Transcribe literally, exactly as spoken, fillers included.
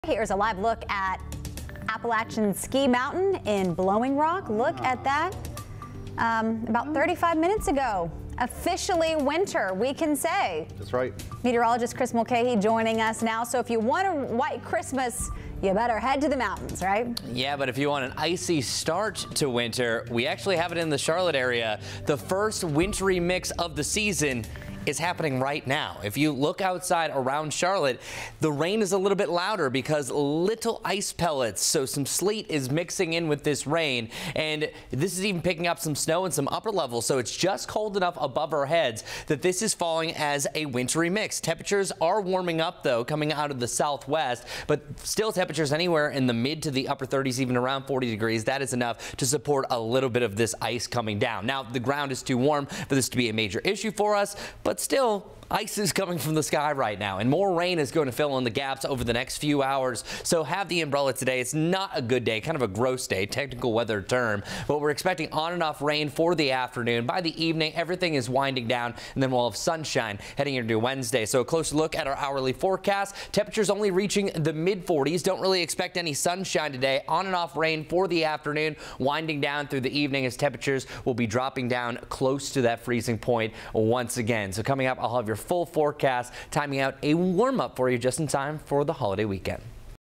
Here's a live look at Appalachian Ski Mountain in Blowing Rock. Look at that. Um, about thirty-five minutes ago, officially winter, we can say. That's right. Meteorologist Chris Mulcahy joining us now. So if you want a white Christmas, you better head to the mountains, right? Yeah, but if you want an icy start to winter, we actually have it in the Charlotte area. The first wintry mix of the season is happening right now. If you look outside around Charlotte, the rain is a little bit louder because little ice pellets, so some sleet is mixing in with this rain, and this is even picking up some snow and some upper levels, so it's just cold enough above our heads that this is falling as a wintry mix. Temperatures are warming up though, coming out of the southwest, but still temperatures anywhere in the mid to the upper thirties, even around forty degrees. That is enough to support a little bit of this ice coming down. Now, the ground is too warm for this to be a major issue for us, but But still, ice is coming from the sky right now, and more rain is going to fill in the gaps over the next few hours. So have the umbrella today. It's not a good day, kind of a gross day, technical weather term, but we're expecting on and off rain for the afternoon. By the evening, everything is winding down, and then we'll have sunshine heading into Wednesday. So a closer look at our hourly forecast. Temperatures only reaching the mid forties. Don't really expect any sunshine today. On and off rain for the afternoon, winding down through the evening as temperatures will be dropping down close to that freezing point once again. So coming up, I'll have your full forecast, timing out a warm up for you just in time for the holiday weekend.